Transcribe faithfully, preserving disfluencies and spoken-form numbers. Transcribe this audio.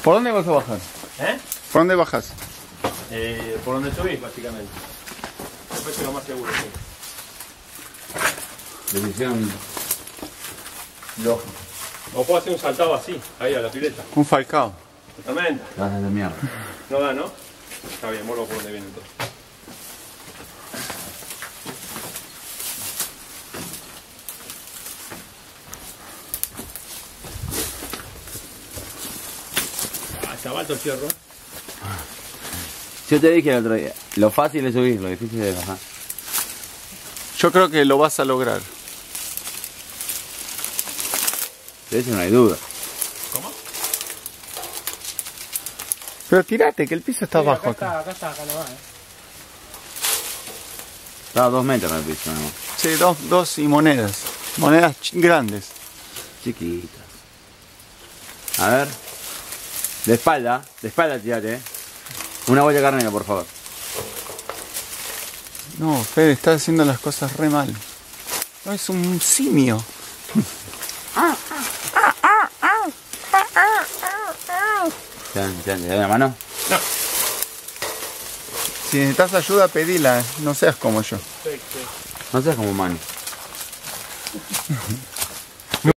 ¿Por dónde vas a bajar? ¿Eh? ¿Por dónde bajas? Eh, por donde subís, básicamente. Después es lo más seguro, sí. Decisión lógica. O puedo hacer un saltado así, ahí a la pileta. Un Falcao. Totalmente. Gracias de mierda. No da, ¿no? Está bien, vuelvo por donde viene entonces. Ah, está alto el fierro. Yo te dije el otro día, lo fácil es subir, lo difícil es bajar. Yo creo que lo vas a lograr. De eso no hay duda. ¿Cómo? Pero tirate, que el piso está Sí, abajo. acá Acá. está, acá está, acá no va, eh. Está a dos metros en el piso, ¿no? Sí, dos, dos y monedas. Monedas ch- grandes. Chiquitas. A ver. De espalda, de espalda tirate, eh. Una boya carnera, por favor. No, Fede, estás haciendo las cosas re mal. No, es un simio. ¿Te dan, te dan- te dan la mano? Si necesitas ayuda, pedila. No seas como yo. Sí, sí. No seas como Manny.